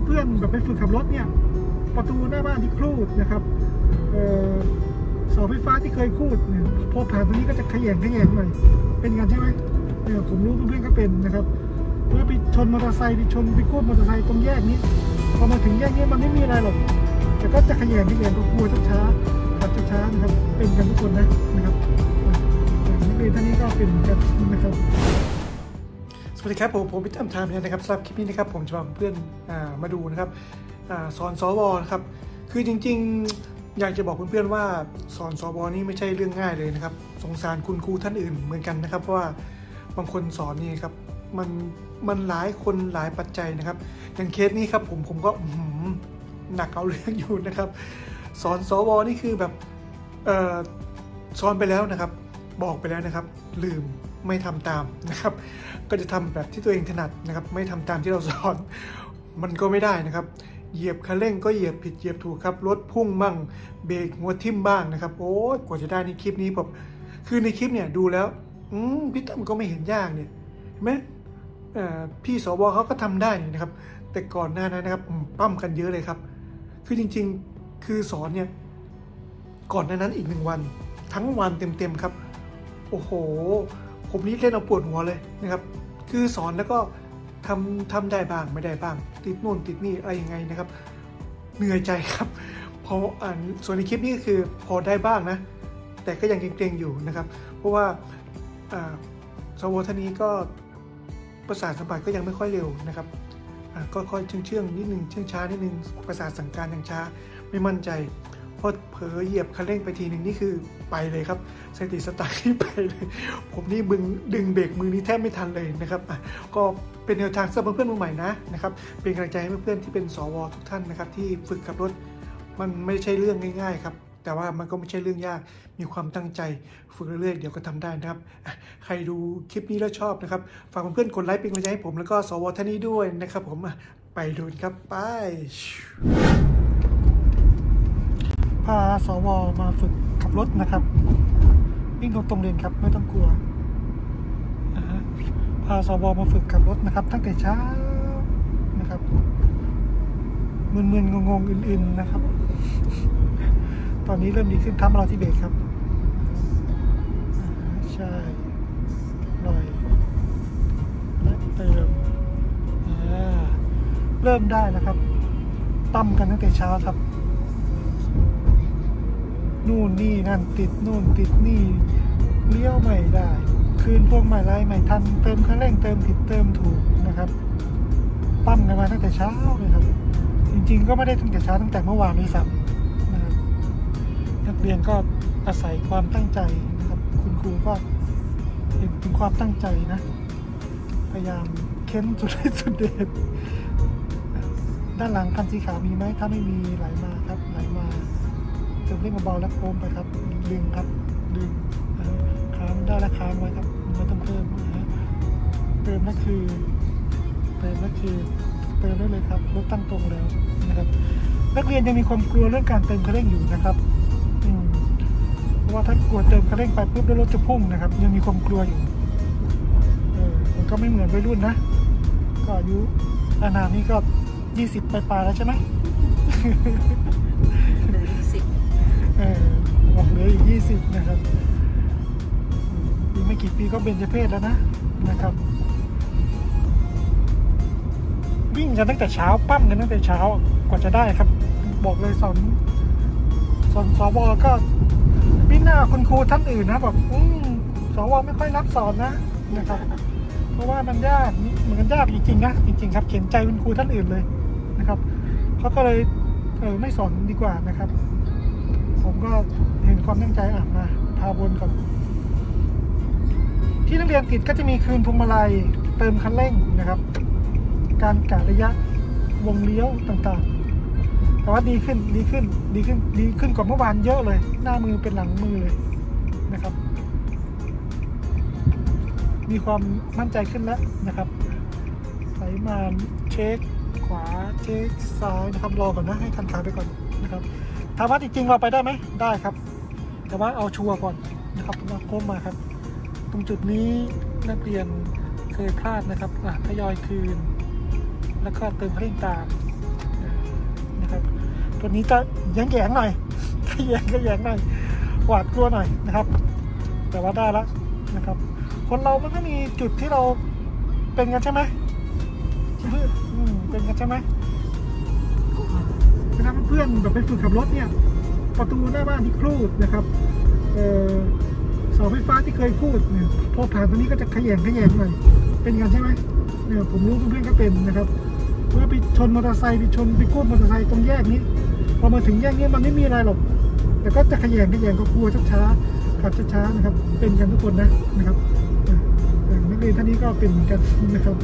เพื่อนแบบไปฝึกขับรถเนี่ยประตูหน้าบ้านที่ครูดนะครับเสาไฟฟ้าที่เคยครูดเนี่ยพอผ่านตรงนี้ก็จะขยงหน่อยเป็นกันใช่ไหมผมรู้เพื่อนๆก็เป็นนะครับเมื่อไปชนมอเตอร์ไซค์ไปครูดมอเตอร์ไซค์ตรงแยกนี้พอมาถึงแยกนี้มันไม่มีอะไรหรอกแต่ก็จะขยงก็กลัวช้าขับช้านะครับเป็นกันทุกคนนะครับนักเรียนท่านนี้ก็เป็นกันนะครับสวัสดีครับผมพี่ตั้มไทม์นะครับสำหรับคลิปนี้นะครับผมจะพาเพื่อนมาดูนะครับสอนสวนะครับคือจริงๆอยากจะบอกเพื่อนๆว่าสอนสวนี่ไม่ใช่เรื่องง่ายเลยนะครับสงสารคุณครูท่านอื่นเหมือนกันนะครับเพราะว่าบางคนสอนนี่ครับมันหลายคนหลายปัจจัยนะครับอย่างเคสนี้ครับผมก็หนักเอาเรื่องอยู่นะครับสอนสวนี่คือแบบสอนไปแล้วนะครับบอกไปแล้วนะครับลืมไม่ทำตามนะครับก็จะทำแบบที่ตัวเองถนัดนะครับไม่ทำตามที่เราสอนมันก็ไม่ได้นะครับเหยียบคันเร่งก็เหยียบผิดเหยียบถูกครับรถพุ่งบ้างเบรกหัวทิ่มบ้างนะครับโอ้ยกว่าจะได้ในคลิปนี้ผมคือในคลิปเนี่ยดูแล้วพี่ตั้มก็ไม่เห็นยากเนี่ยเห็นไหมพี่สวเขาก็ทำได้นะครับแต่ก่อนหน้านั้นนะครับปั้มกันเยอะเลยครับคือจริงๆคือสอนเนี่ยก่อนหน้านั้นอีก1 วันทั้งวันเต็มๆครับโอ้โหผมนี่เล่นเอาปวดหัวเลยนะครับคือสอนแล้วก็ทำได้บ้างไม่ได้บ้างติดโน่นติดนี่อะไรยังไงนะครับเหนื่อยใจครับพออ่านส่วนในคลิปนี้ก็คือพอได้บ้างนะแต่ก็ยังเกรงๆอยู่นะครับเพราะว่าสวท่านนี้ก็ประสาทสัมผัสก็ยังไม่ค่อยเร็วนะครับก็ค่อยเชื่องนิดนึงเชื่องช้านิดนึงประสาทสั่งการยังช้าไม่มั่นใจพอเผลอเหยียบคันเร่งไปทีหนึ่งนี่คือไปเลยครับสติสตาร์ทที่ไปเลยผมนี่ดึงเบรกมือนี้แทบไม่ทันเลยนะครับก็เป็นแนวทางสำหรับเพื่อนมือใหม่นะครับเป็นกำลังใจให้เพื่อนๆที่เป็นสวทุกท่านนะครับที่ฝึกขับรถมันไม่ใช่เรื่องง่ายๆครับแต่ว่ามันก็ไม่ใช่เรื่องยากมีความตั้งใจฝึกเรื่อยๆเดี๋ยวก็ทำได้นะครับใครดูคลิปนี้แล้วชอบนะครับฝากเพื่อนๆกดไลค์เป็นกำลังใจให้ผมแล้วก็สวท่านนี้ด้วยนะครับผมไปดูครับไปพาสวมาฝึกขับรถนะครับวิ่งตรงเลนครับไม่ต้องกลัวพาสวมาฝึกขับรถนะครับตั้งแต่เช้านะครับมึนๆงงๆอื่นๆนะครับตอนนี้เริ่มดีขึ้นทำเราที่เบรกครับใช่ลอยและเติมเริ่มได้นะครับตั้มกันตั้งแต่เช้าครับนู่นนี่นั่นติดนู่นติดนี่เลี้ยวไม่ได้คืนพวงมาลัยไม่ทันเติมคันเร่งเติมผิดเติมถูกนะครับปั้มกันมาตั้งแต่เช้าเลยครับจริงๆก็ไม่ได้ตั้งแต่เช้าตั้งแต่เมื่อวานนี้ซ้ำนะครับนักเรียนก็อาศัยความตั้งใจนะครับคุณครูก็เห็นถึงความตั้งใจนะพยายามเค้นสุดฤทธิ์สุดเดชด้านหลังคันสีขาวมีไหมถ้าไม่มีไหลมาครับไหลมาเติมเร่งเบาๆแล้วโค้งไปครับดึงครับดึงค้างได้แล้วค้างไว้ครับไม่ต้องเพิ่มเติมนั่นคือเติมได้เลยครับรถตั้งตรงแล้วนะครับนักเรียนยังมีความกลัวเรื่องการเติมคันเร่งอยู่นะครับเพราะว่าถ้ากลัวเติมคันเร่งไปปุ๊บแล้วรถจะพุ่งนะครับยังมีความกลัวอยู่มันก็ไม่เหมือนวัยรุ่นนะก็อายุอานามนี่ก็20ปลายๆแล้วใช่ไหมเหลือ20 บอกเหลืออีก20นะครับอีกไม่กี่ปีก็เบญจเพศแล้วนะครับวิ่งกันตั้งแต่เช้าปั้มกันตั้งแต่เช้ากว่าจะได้ครับบอกเลยสอนสวก็พี่หน้าคุณครูท่านอื่นนะแบบสวไม่ค่อยรับสอนนะครับเพราะว่ามันยากเหมือนกันยากจริงๆนะจริงๆครับเขียนใจคุณครูท่านอื่นเลยนะครับเขาก็เลยไม่สอนดีกว่านะครับผมก็เห็นความตั้งใจมาพาวนก่อนที่นักเรียนติดก็จะมีคืนพวงมาลัยเติมคันเร่งนะครับการกะระยะวงเลี้ยวต่างๆแต่ว่าดีขึ้นกว่าเมื่อวานเยอะเลยหน้ามือเป็นหลังมือเลยนะครับมีความมั่นใจขึ้นแล้วนะครับไหลมาเช็คขวาเช็คซ้ายนะครับรอก่อนนะให้ทันขาไปก่อนนะครับถามว่าจริงๆเราไปได้ไหมได้ครับแต่ว่าเอาชัวร์ก่อนนะครับเราโค้งมาครับตรงจุดนี้นักเรียนเคยพลาดนะครับทยอยคืนแล้วก็เติมคันเร่งตามตัวนี้จะแยงๆหน่อยขยงหน่อยหวาดกลัวหน่อยนะครับ แต่ว่าได้แล้วนะครับคนเรามันก็มีจุดที่เราเป็นกันใช่ไหมเป็นกันใช่ไหมเวลาเพื่อนแบบไปฝึกขับรถเนี่ยประตูหน้าบ้านที่ครูดนะครับเสาไฟฟ้าที่เคยพูดเนี่ยพอผ่านตรงนี้ก็จะขยงหน่อยเป็นกันใช่ไหมเนี่ยผมรู้เพื่อนๆก็เป็นนะครับเมื่อไปชนมอเตอร์ไซค์ไปกู้มอเตอร์ไซค์ตรงแยกนี้พอมาถึงแยกนี้มันไม่มีอะไรหรอกแต่ก็จะขยงก็กลัวช้าๆขับช้าๆนะครับเป็นกันทุกคนนะครับนักเรียนท่านนี้ก็เป็นกันนะครับ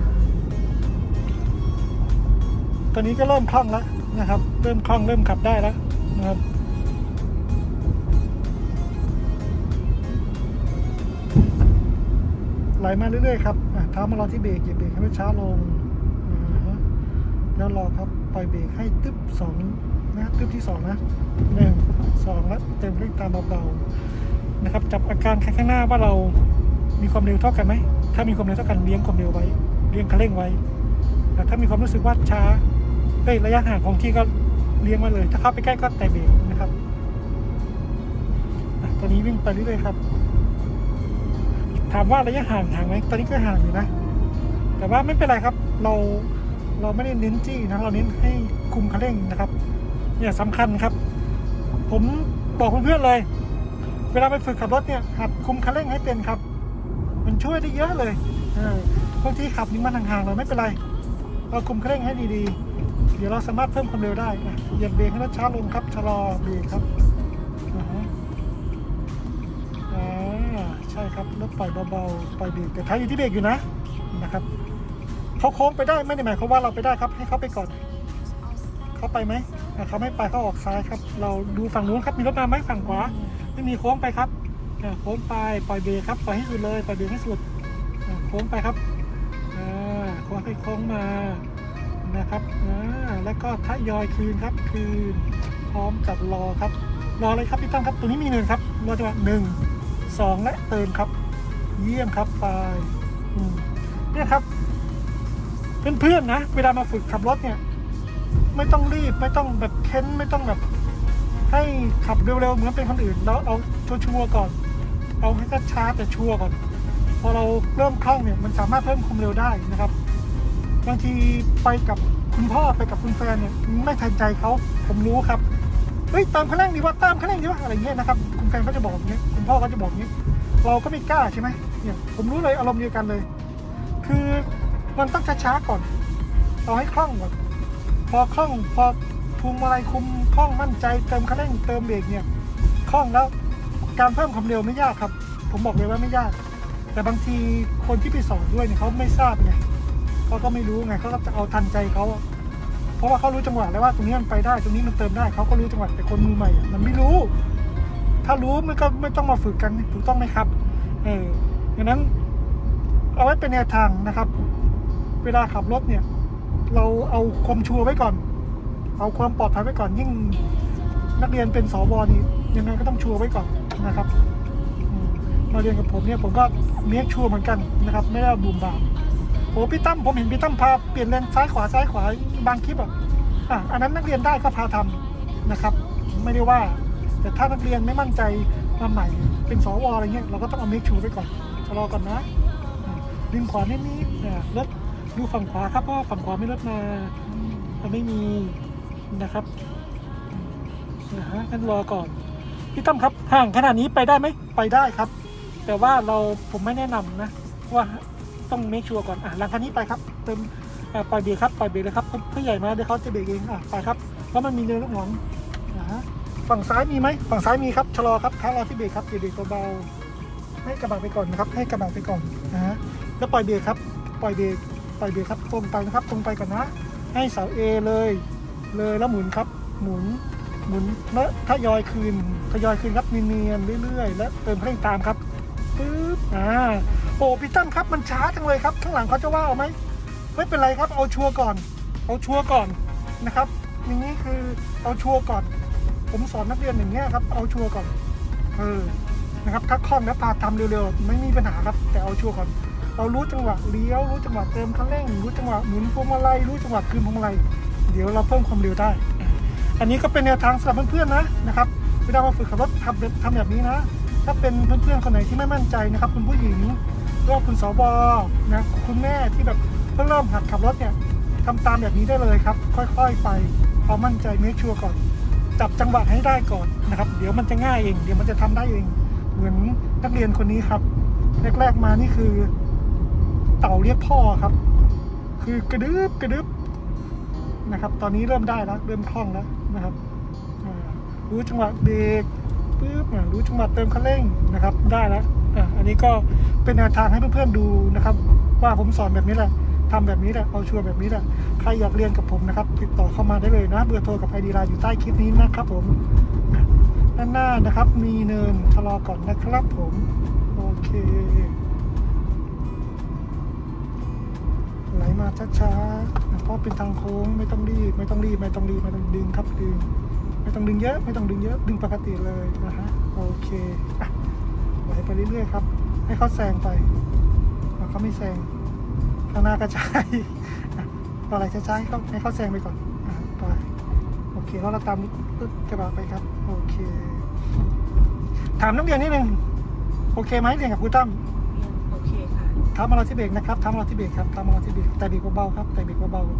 ตอนนี้ก็เริ่มคล่องแล้วนะครับเริ่มคล่องเริ่มขับได้แล้วนะครับไหลมาเรื่อยๆครับเท้ามารอที่เบรกเหยียบเบรกให้ช้าลงแล้วรอครับปล่อยเบรกให้ตึ๊บ2นะตึ๊บที่2นะ1 2แล้วเต็มเร่งตามเบาๆนะครับจับอาการข้างหน้าว่าเรามีความเร็วเท่ากันไหมถ้ามีความเร็วเท่ากันเลี้ยงความเร็วไว้เลี้ยงคันเร่งไว้แต่ถ้ามีความรู้สึกว่าช้าระยะห่างของที่ก็เลี้ยงมาเลยถ้าเข้าไปใกล้ก็แตะเบรกนะครับตอนนี้วิ่งไปเรื่อยๆครับถามว่าระยะห่างไหมตอนนี้ก็ห่างอยู่นะแต่ว่าไม่เป็นไรครับเราไม่ได้เน้นจี้นะเราเน้นให้คุมคันเร่งนะครับเนี่ยสำคัญครับผมบอกเพื่อนๆเลยเวลาไปฝึกขับรถเนี่ยหัดคุมคันเร่งให้เป็นครับมันช่วยได้เยอะเลยบางทีขับนิ่งมันห่างๆเราไม่เป็นไรเราคุมคันเร่งให้ดีๆเดี๋ยวเราสามารถเพิ่มความเร็วได้เหยียบเบรกให้รถช้าลงครับชะลอเบรกครับใช่ครับแล้วปล่อยเบาๆปล่อยเบรกแต่ท้ายอยู่ที่เบรกอยู่นะครับเขาโค้งไปได้ไม่ได้หมายความว่าเราไปได้ครับให้เขาไปก่อนเขาไปไหมเขาไม่ไปเขาออกซ้ายครับเราดูฝั่งนู้นครับมีรถมาไหมฝั่งขวาไม่มีโค้งไปครับโค้งไปปล่อยเบรกครับปล่อยให้สุดเลยปล่อยเบรกให้สุดโค้งไปครับโค้งมานะครับแล้วก็ทยอยคืนครับคืนพร้อมกับรอครับรอเลยครับพี่ตั้งครับตัวนี้มี1ครับรอจังหวะ1 2และเติมครับเยี่ยมครับไปเนี่ยครับเพื่อนๆนะเวลามาฝึกขับรถเนี่ยไม่ต้องรีบไม่ต้องแบบเค้นไม่ต้องแบบให้ขับเร็วๆเหมือนเป็นคนอื่นแล้วเอาชัวร์ก่อนเอาให้ช้าแต่ชัวร์ก่อนพอเราเริ่มคล่องเนี่ยมันสามารถเพิ่มความเร็วได้นะครับบางทีไปกับคุณพ่อไปกับคุณแฟนเนี่ยไม่ทันใจเขาผมรู้ครับเฮ้ยตามคันเร่งดีว่าตามคันเร่งดีว่าอะไรเงี้ยนะครับคุณแฟนเขาจะบอกอย่างนี้คุณพ่อเขาจะบอกอย่างนี้เราก็ไม่กล้าใช่ไหมเนี่ยผมรู้เลยอารมณ์เดียวกันเลยคือมันต้องช้าๆก่อนเอาให้คล่องก่อนพอคล่องพอพวงมาลัยคุมคล่องมั่นใจเติมคันเร่งเติมเบรกเนี่ยคล่องแล้วการเพิ่มความเร็วไม่ยากครับผมบอกเลยว่าไม่ยากแต่บางทีคนที่ไปสอนด้วยเนี่ยเขาไม่ทราบไงเขาก็ไม่รู้ไงเขาก็จะเอาทันใจเขาเพราะว่าเขารู้จังหวะแล้วว่าตรงนี้มันไปได้ตรงนี้มันเติมได้เขาก็รู้จังหวะแต่คนมือใหม่มันไม่รู้ถ้ารู้มันก็ไม่ต้องมาฝึกกันถูกต้องไหมครับดังนั้นเอาไว้เป็นแนวทางนะครับเวลาขับรถเนี่ยเราเอาความชัวร์ไว้ก่อนเอาความปลอดภัยไว้ก่อนยิ่งนักเรียนเป็นสวนี่ยังไงก็ต้องชัวร์ไว้ก่อนนะครับมาเรียนกับผมเนี่ยผมก็เมคชัวร์เหมือนกันนะครับไม่ได้บูมบามโอ้พี่ตั้มผมเห็นพี่ตั้มพาเปลี่ยนเลนซ้ายขวาบางคลิปอันนั้นนักเรียนได้ก็พาทำนะครับไม่ได้ว่าแต่ถ้านักเรียนไม่มั่นใจมาใหม่เป็นสวอะไรเงี้ยเราก็ต้องเอาเมคชัวร์ไว้ก่อนชะลอก่อนนะดึงขวานิดรถดูฝั่งขวาครับเพราะฝั่งขวาไม่รถมาไม่มีนะครับงั้นรอก่อนพี่ตั้มครับห่างขนาดนี้ไปได้ไหมไปได้ครับแต่ว่าผมไม่แนะนำนะว่าต้องเมคชัวร์ก่อนหลังคันนี้ไปครับเติมปล่อยเบรกครับปล่อยเบรกเลยครับผู้ใหญ่มาเดี๋ยวเขาจะเบรกเองไปครับเพราะมันมีเนินลูกหนองฝั่งซ้ายมีไหมฝั่งซ้ายมีครับชะลอครับท้ารอที่เบรกครับเบรกเบาๆให้กระบะไปก่อนนะครับให้กระบะไปก่อนแล้วปล่อยเบรกครับปล่อยเบรกครับตรงไปนะครับตรงไปก่อนนะให้เสา A เลยแล้วหมุนครับหมุนแล้วทยอยคืนครับเนียนๆเรื่อยๆและเติมเร่งตามครับปึ๊บโอ้พี่ตั้มครับมันช้าจังเลยครับข้างหลังเขาจะว่าเอาไหมไม่เป็นไรครับเอาชัวร์ก่อนนะครับอย่างนี้คือเอาชัวร์ก่อนผมสอนนักเรียนอย่างเงี้ยครับเอาชัวร์ก่อนนะครับถ้าคล่องแล้วพาทำเร็วๆไม่มีปัญหาครับแต่เอาชัวร์ก่อนเรารู้จังหวะเลี้ยวรู้จังหวะเติมคันเร่งรู้จังหวะหมุนพวงมาลัยรู้จังหวะคืนพวงมาลัยเดี๋ยวเราเพิ่มความเร็วได้อันนี้ก็เป็นแนวทางสำหรับเพื่อนๆนะครับเวลามาฝึกขับรถทำแบบนี้นะถ้าเป็นเพื่อนๆคนไหนที่ไม่มั่นใจนะครับคุณผู้หญิงหรือว่าคุณสบนะคุณแม่ที่แบบเพิ่งเริ่มหัดขับรถเนี่ยทำตามแบบนี้ได้เลยครับค่อยๆไปพอมั่นใจเมคชัวร์ก่อนจับจังหวะให้ได้ก่อนนะครับเดี๋ยวมันจะง่ายเองเดี๋ยวมันจะทำได้เองเหมือนนักเรียนคนนี้ครับแรกๆมานี่คือเต่าเรียกพ่อครับคือกระดึบนะครับตอนนี้เริ่มได้แล้วเริ่มคล่องแล้วนะครับรู้จังหวะเบรกปึ๊บรู้จังหวะเติมคันเร่งนะครับได้แล้วอันนี้ก็เป็นแนวทางให้เพื่อนๆดูนะครับว่าผมสอนแบบนี้แหละทำแบบนี้แหละเอาชัวร์แบบนี้แหละใครอยากเรียนกับผมนะครับติดต่อเข้ามาได้เลยนะเบอร์โทรกับ ID ไลน์อยู่ใต้คลิปนี้นะครับผมด้านหน้านะครับมีเนินชะลอก่อนนะครับผมโอเคไหลมาช้าๆเพราะเป็นทางโค้งไม่ต้องรีบไม่ต้องดึงครับดึงไม่ต้องดึงเยอะดึงปกติเลยนะฮะโอเคไหลไปเรื่อยๆครับให้เขาแซงไปเขาไม่แซงข้างหน้ากระจายต่อไหลช้าๆให้เขาแซงไปก่อนไปโอเคแล้วเราตามกระบะไปครับโอเคถามนักเรียนนิดนึงโอเคไหมเรียนกับครูตั้มโอเคค่ะทำมาเราที่เบรกนะครับทำมาเราที่เบรกครับทำมาเราที่เบรกแต่เบรกเบาๆครับแต่เบรกเบาๆ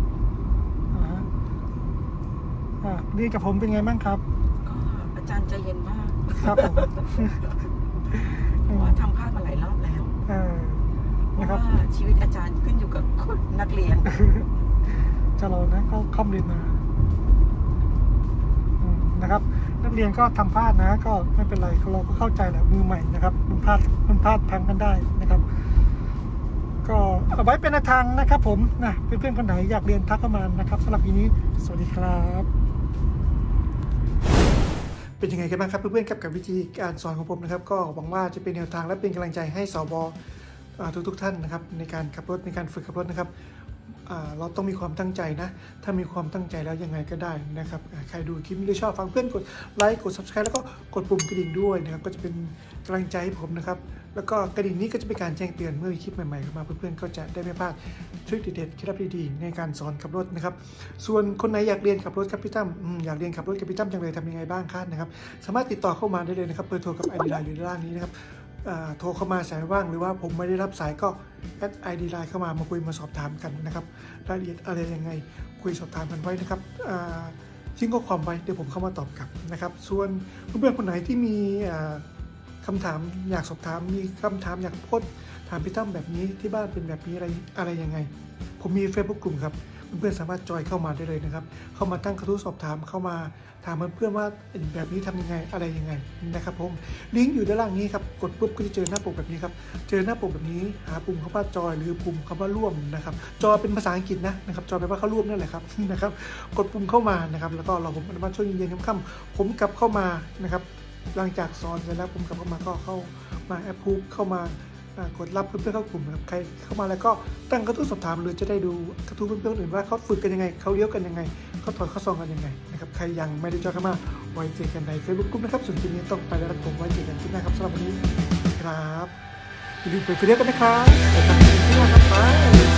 เรียนกับผมเป็นไงบ้างครับก็อาจารย์ใจเย็นมากครับผมเพราะว่าทำพลาดมาหลายรอบแล้วเพราะว่าชีวิตอาจารย์ขึ้นอยู่กับคนนักเรียนจะรอนะเขาค่อมเรียนมานะครับนักเรียนก็ทำพลาดนะก็ไม่เป็นไรเราก็เข้าใจแหละมือใหม่นะครับมันพลาดพังกันได้นะครับก็เอาไว้เป็นแนวทางนะครับผมนะเพื่อนๆคนไหนอยากเรียนทักเข้ามานะครับสำหรับวันนี้สวัสดีครับเป็นยังไงกันบ้างครับเพื่อนๆกับวิธีการสอนของผมนะครับก็หวังว่าจะเป็นแนวทางและเป็นกำลังใจให้สบทุกท่านนะครับในการขับรถในการฝึกขับรถนะครับเราต้องมีความตั้งใจนะถ้ามีความตั้งใจแล้วยังไงก็ได้นะครับใครดูคลิปนี้ชอบฟังเพื่อนกดไลค์กด Subscribe แล้วก็กดปุ่มกระดิ่งด้วยนะครับก็จะเป็นกำลังใจให้ผมนะครับแล้วก็กระดิ่งนี้ก็จะเป็นการแจ้งเตือนเมื่อมีคลิปใหม่ๆเข้ามาเพื่อนๆก็จะได้ไม่พลาดทริคเด็ดๆเคล็ดลับดีๆในการสอนขับรถนะครับส่วนคนไหนอยากเรียนขับรถครับพี่ตั้มอยากเรียนขับรถกับพี่ตั้มจังเลยทำยังไงบ้างครับนะครับสามารถติดต่อเข้ามาได้เลยนะครับเบอร์โทรกับ ID ไลน์อยู่ด้านล่างนี้นะครับโทรเข้ามาสายว่างหรือว่าผมไม่ได้รับสายก็แอด ID ไลน์เข้ามาคุยมาสอบถามกันนะครับรายละเอียดอะไรยังไงคุยสอบถามกันไว้นะครับทิ้งข้อความไว้เดี๋ยวผมเข้ามาตอบกลับนะครับส่วนเพื่อนๆคนไหนที่มีคำถามอยากสอบถามมีคำถามอยากพูดถามพี่ตั้มแบบนี้ที่บ้านเป็นแบบนี้อะไรยังไงผมมี Facebook กลุ่มครับเพื่อนๆสามารถจอยเข้ามาได้เลยนะครับเข้ามาตั้งกระทู้สอบถามเข้ามาถามเพื่อนๆว่าแบบนี้ทำยังไงอะไรยังไงนะครับผมลิงก์อยู่ด้านล่างนี้ครับกดปุ๊บก็จะเจอหน้าปกแบบนี้ครับเจอหน้าปกแบบนี้หาปุ่มคำว่าจอยหรือปุ่มคำว่าร่วมนะครับจอยเป็นภาษาอังกฤษนะครับจอยแปลว่าเข้าร่วมนั่นแหละครับนะครับกดปุ่มเข้ามานะครับแล้วก็เราผมมาช่วยเย็นๆค่ำๆผมกลับเข้ามานะครับหลังจากสอนเสร็จแล้วผมกลับเข้ามาก็เข้ามาแอปพูเข้ามากดรับเพื่อนๆเข้ากลุ่มนะครับใครเข้ามาแล้วก็ตั้งกระทู้สอบถามหรือจะได้ดูกระทู้เพื่อนๆอื่นว่าเขาฝึกกันยังไงเขาเลี้ยวกันยังไงเขาถอดข้อซองกันยังไงนะครับใครยังไม่ได้จอยเข้ามาไว้เจอกันใน Facebook กลุ่มนะครับส่วนคลิปนี้ต้องไปแล้วนะผมไว้เจอกันที่หน้าครับสำหรับวันนี้ครับอย่าลืมไปเรียกกันนะครับไปทำคลิปหน้าครับไป